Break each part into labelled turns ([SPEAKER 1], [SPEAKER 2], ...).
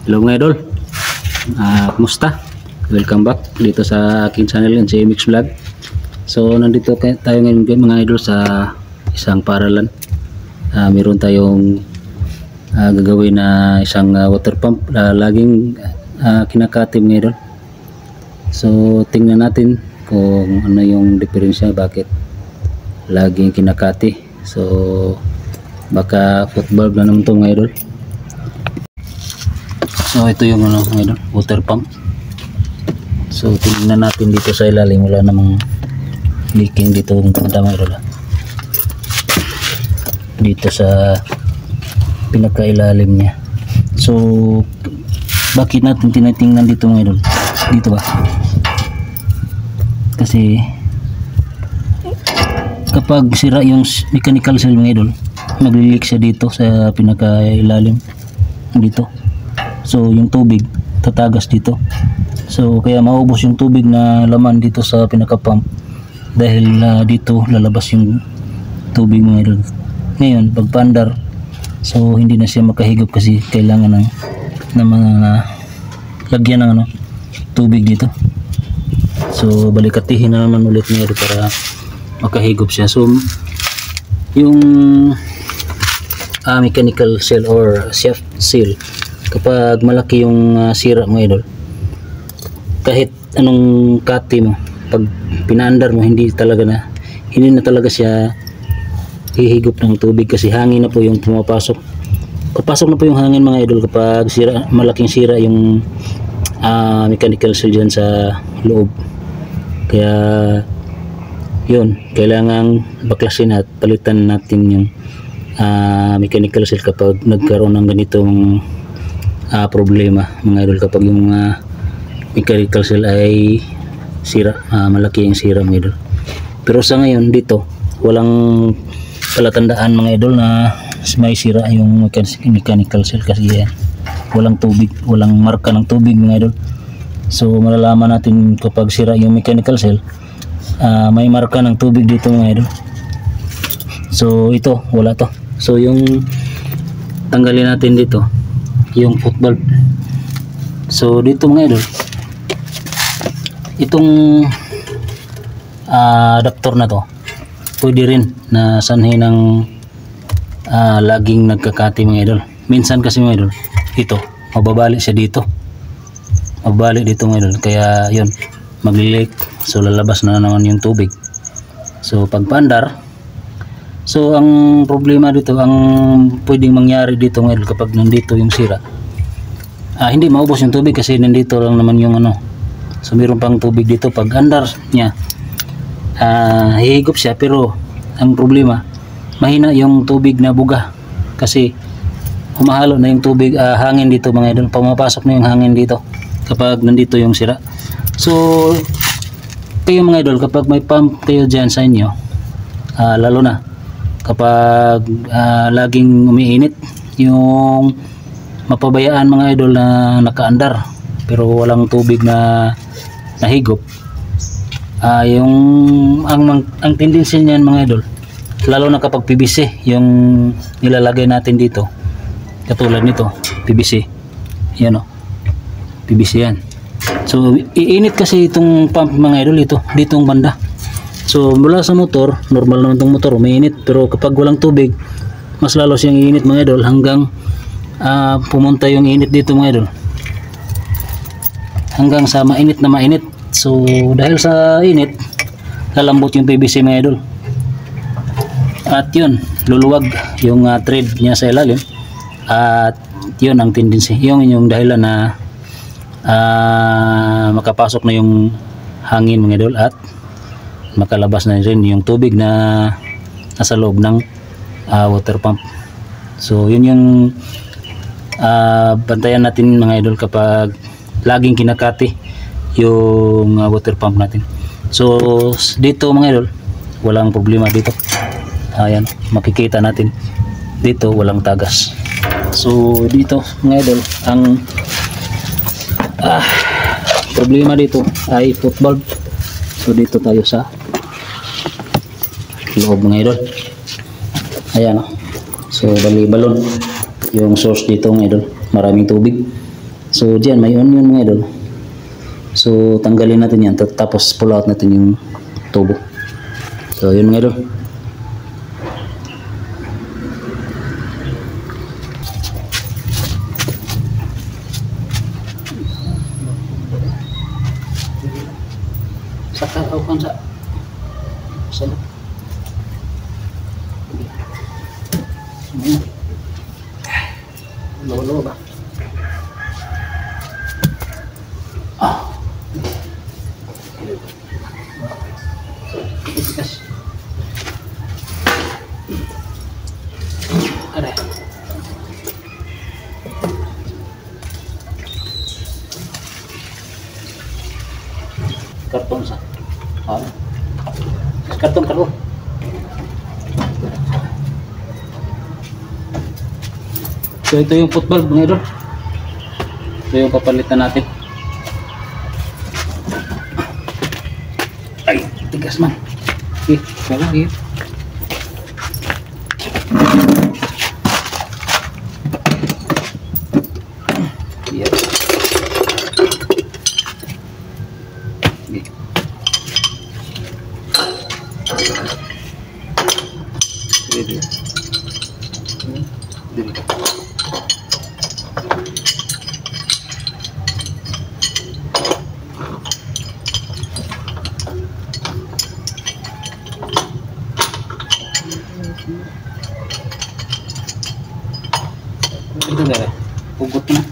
[SPEAKER 1] Hello mga idol, kumusta? Welcome back dito sa aking channel, JMX Vlog. So nandito tayo ngayon mga idol sa isang paralan. Meron tayong gagawin na isang water pump laging kinakati mga idol. So tingnan natin kung ano yung diferensya, bakit laging kinakati. So baka football na naman ito mga idol. So ito yung mga idol, water pump. So tingnan natin dito sa ilalim, wala namang leaking dito mga idol. Dito sa pinakailalim niya. So bakit natin tinitingnan dito mga idol? Dito ba? Kasi kapag sira yung mechanical seal mga idol, nagli-leak siya dito sa pinakailalim dito. So yung tubig tatagas dito. So kaya maubos yung tubig na laman dito sa pinaka-pump dahil dito lalabas yung tubig mga idol. Ngayon pag paandar, so hindi na siya makahigop kasi kailangan ng mga lagyan ng tubig dito. So balikatihin na naman ulit mga idol para makahigop siya. So yung mechanical seal or shaft seal, kapag malaki yung sira mga idol, kahit anong kati mo, pag pinaandar mo, hindi na talaga siya hihigop ng tubig kasi hangin na po yung pumapasok. Papasok na po yung hangin mga idol kapag malaking sira yung mechanical seal dyan sa loob. Kaya yun, kailangan baklasin at palitan natin yung mechanical seal kapag nagkaroon ng ganitong problema mga idol, kapag yung mechanical seal ay sira, malaki yung sira mga idol. Pero sa ngayon dito walang palatandaan mga idol na may sira yung mechanical seal kasi walang tubig, walang marka ng tubig mga idol. So malalaman natin kapag sira yung mechanical seal, may marka ng tubig dito mga idol. So ito wala to. So yung tanggalin natin dito yung foot valve. So dito mga idol, itong adapter na to pwede rin na sanhin ng laging nagkakati mga idol. Minsan kasi mga idol, ito mababalik siya dito, mababalik dito mga idol, kaya yun maglilik. So lalabas na naman yung tubig. So pag paandar, so ang problema dito, ang pwedeng mangyari dito mga idol kapag nandito yung sira, hindi maubos yung tubig kasi nandito lang naman yung so mayroon pang tubig dito. Pag andar niya, hihigop siya, pero ang problema, mahina yung tubig na buga kasi humahalo na yung tubig, hangin dito mga idol, pumapasok na yung hangin dito kapag nandito yung sira. So kayo mga idol, kapag may pump kayo dyan sa inyo, lalo na kapag laging umiinit, yung mapabayaan mga idol na nakaandar pero walang tubig na nahigop, yung ang tendency niyan mga idol, lalo na kapag PVC yung nilalagay natin dito, katulad nito PVC, yan PVC yan. So iinit kasi itong pump mga idol, ditong banda. So mula sa motor, normal naman itong motor, umiinit, pero kapag walang tubig, mas lalo siyang iinit mga idol, hanggang pumunta yung init dito mga idol, hanggang sa mainit na mainit. So dahil sa init, lalambot yung PVC mga idol, at yun, luluwag yung thread niya sa ilalim, at yun ang tendency, yung dahilan na makapasok na yung hangin mga idol, at makalabas na rin yung tubig na nasa loob ng water pump. So yun yung bantayan natin mga idol kapag laging kinakati yung water pump natin. So dito mga idol, walang problema dito. Ayan, makikita natin dito walang tagas. So dito mga idol, ang problema dito ay foot valve. So dito tayo sa loob mga idol. Ayan So bali balon yung source dito mga idol, maraming tubig. So diyan may onion mga idol. So tanggalin natin yan tapos pull out natin yung tubo. So yun mga idol. Sa tao sa Lolo ba? Tikas. Ada. Karton sa. Karton. So ito yung football mga idol. Ito yung papalitan natin. Ay, tigas man. Okay, wala lagi. Yes. Okay. Ready. Ito na. Ugot na.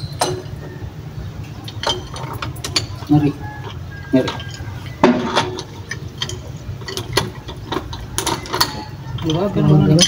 [SPEAKER 1] Ngeri. Diba? Ganun na.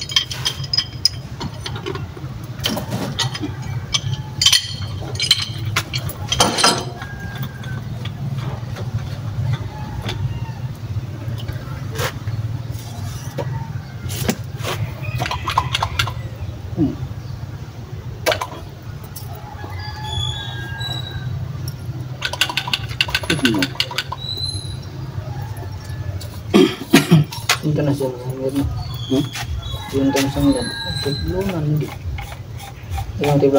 [SPEAKER 2] Internasional internasional belum di yang tiba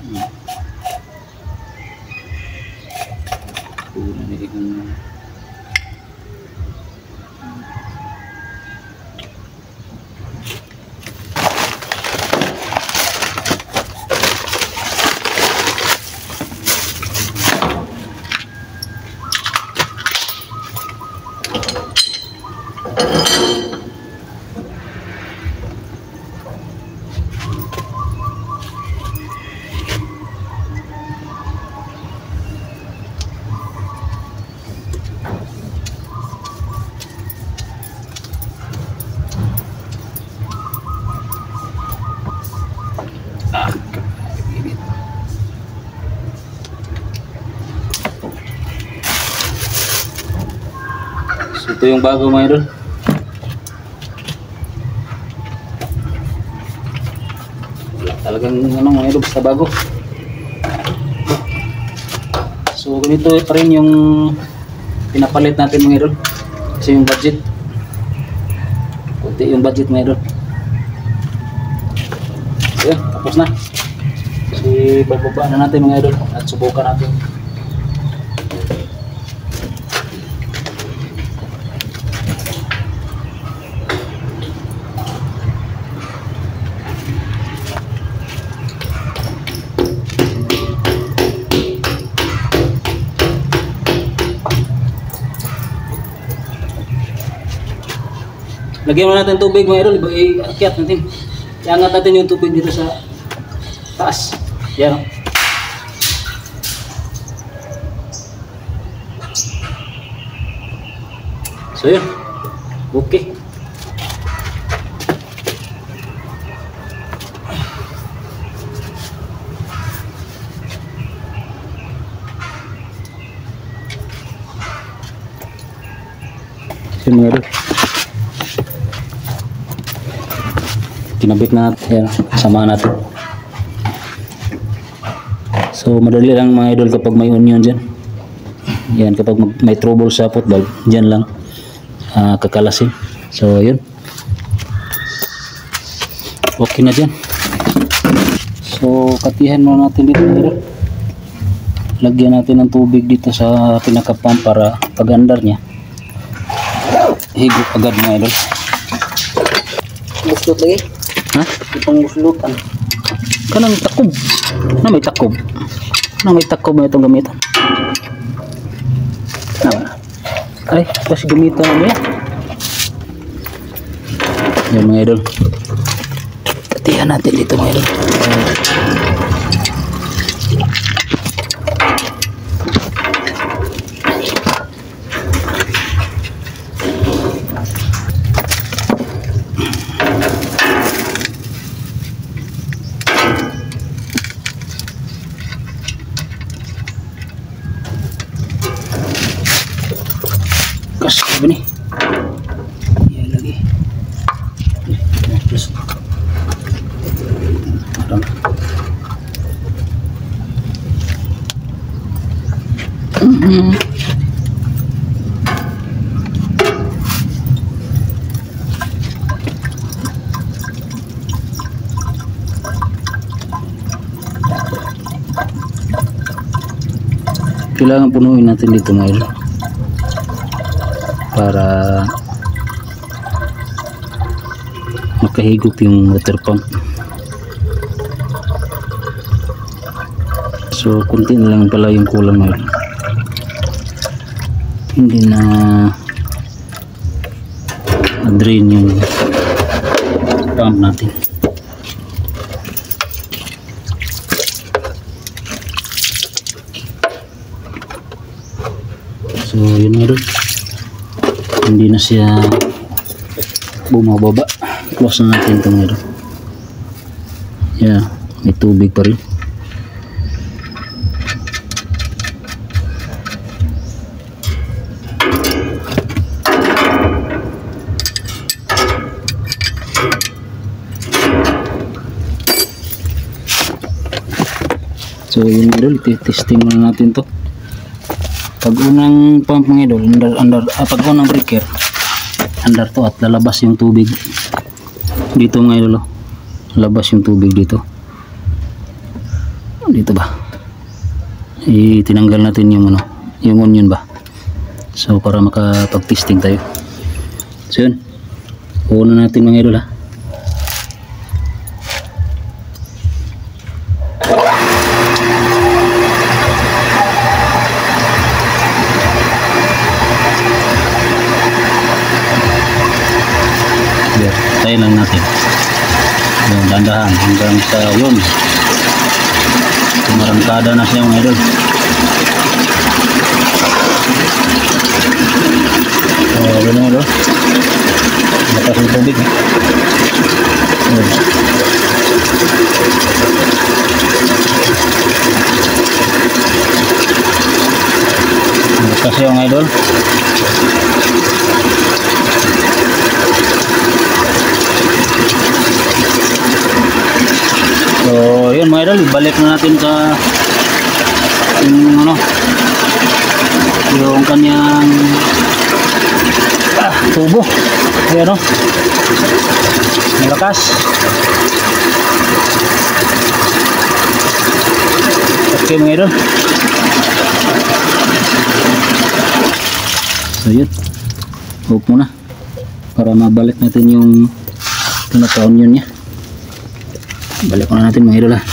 [SPEAKER 1] So, ito yung bago mga idol. Wala talagang mga idol basta bago. So ganito pa rin yung pinapalit natin mga idol. Kasi yung budget. Kunti yung budget mga idol. So yun, tapos na. Kasi bababa na natin mga idol at subukan natin. Lagyan mo natin tubig mga idol, i-akyat natin. Iangat natin yung tubig dito sa taas. Yan. So yun. Okay. So mga idol, kinabit na natin, sama natin. So madali lang mga idol kapag may onion dyan. Yan, kapag may trouble sa pot valve, dyan lang kakalasin. So yun, okay na dyan. So katihan mo natin dito mga idol. lagyan natin ng tubig dito sa pinaka-pump para pag-andar niya higop agad mga idol.
[SPEAKER 2] Guslot lagi.
[SPEAKER 1] Ha?
[SPEAKER 2] Itong guslutan.
[SPEAKER 1] Kanang takob na may takob na itong gamitan na. Ay kasi gamitan na niya yan mga idol. Patihan natin dito mga idol. Kasih apa nih? Ya lagi. Terus. Kailangan punuin natin dito mga idol para makahigop yung water pump. So kunti na lang pala yung kulang mga idol. Hindi na drain yung pump natin. So yun nga doon, hindi na siya bumababa. Close na natin ito nga doon. Yeah, may tubig pa rin. So yun nga doon, testing muna natin to. Pag unang pump mga idol, pag unang breaker, andar to at lalabas yung tubig dito mga idol. Lalabas yung tubig dito. Dito ba? Tinanggal natin yung yung onion ba? So para makapag-testing tayo. So yun. Una natin mga idol ha. Tayo lang natin yung dandahan hanggang sa yun tumarangkada na siya mga idol. So yun mga idol, lakas yung tubig lakas yung mga idol. So yun mga idol, ibalik na natin sa yung kanyang tubo. Ayan malakas. Okay mga idol. So yun, hope muna para mabalik natin yung pinaka-onion nya. Balik na natin mga idol ha.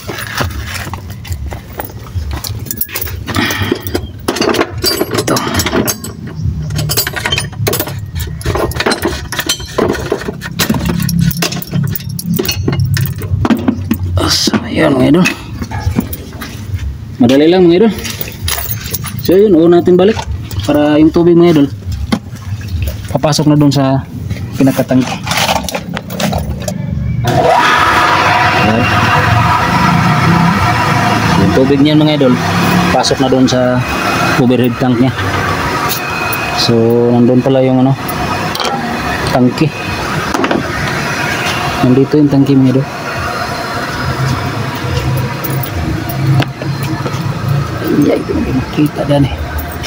[SPEAKER 1] Ito. So ayan mga idol. Madali lang mga idol. So yun, natin balik para yung tubig mga idol papasok na doon sa pinakatangke. Yung tubig niyan mga idol pasok na doon sa overhead tank niya. So nandun pala yung tangke. Nandito yung tangke mga idol. Ay, ito na makita dyan eh.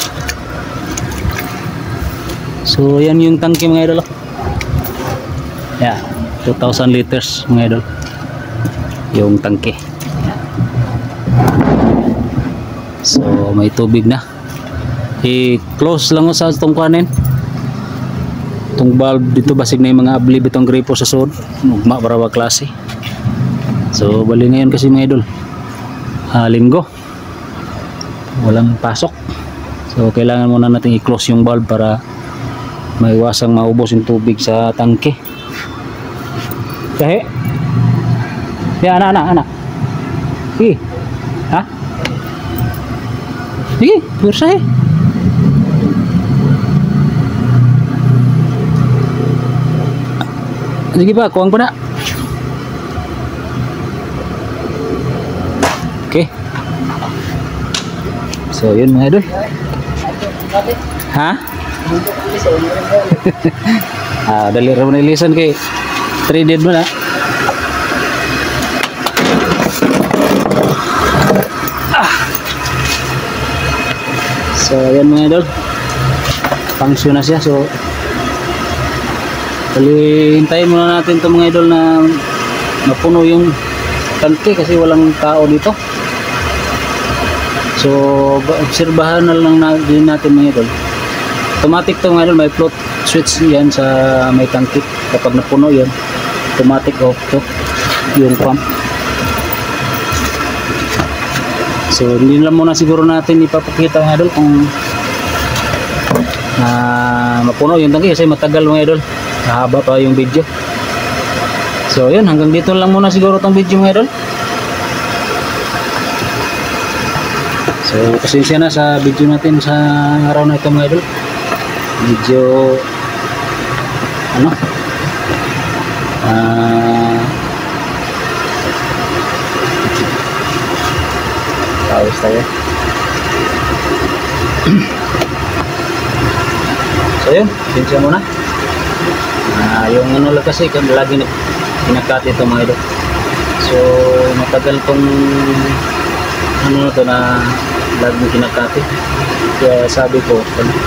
[SPEAKER 1] So yan yung tangke mga idol. Yeah, 2,000 liters mga idol yung tangke. So may tubig na. I-close lang ko sa itong kanin. Itong valve dito basig na yung mga ablib itong gripo sa sud. Ugma para ba klase. So bali ngayon kasi mga idol, linggo, walang pasok. So kailangan muna natin i-close yung valve para maiwasang maubos yung tubig sa tangke. Kahe. Ya anak. Sige. Ha? Sige, pursa eh. Sige pa, kuwang pa na. Okay. So yun mga idol. Ha? Dali raw na ilisan kay 3 dead mo na. So yan mga idol, function na siya. So hintayin muna natin itong mga idol na mapuno yung tangke kasi walang tao dito. So obserbahan na lang din natin mga idol. Automatic to mga idol, may float switch yan sa may tangke. Kapag napuno yun, automatic off to yung pump. So hindi lang muna siguro natin ipapakita mga idol kung mapuno yung tangke kasi matagal mga idol, mahaba pa yung video. So yun, hanggang dito lang muna siguro tong video mga idol. So pasensya na sa video natin sa araw na ito mga idol. Medyo tawis tayo. So yun, pasensya muna. Yung lang kasi lagi kinakati ito mga idol. So matagal tong na to na lagi kinakati. Kaya sabi ko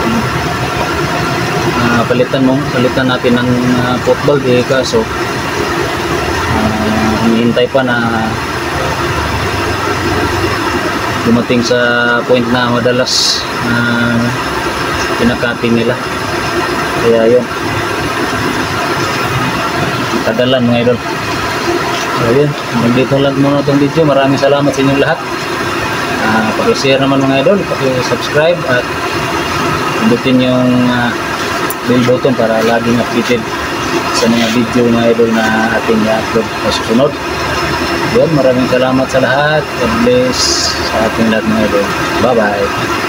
[SPEAKER 1] palitan natin ng football kaso hinihintay pa na dumating sa point na madalas kinakati nila. Kaya yun, tagalan mga idol. So yun, dito lang muna itong video. Maraming salamat sa inyong lahat. Paki-share naman mga idol, paki-subscribe at pindutin yung bell button para laging updated sa mga video mga idol na ating upload sa susunod. Yun, maraming salamat sa lahat. God bless sa ating lahat mga idol. Bye bye.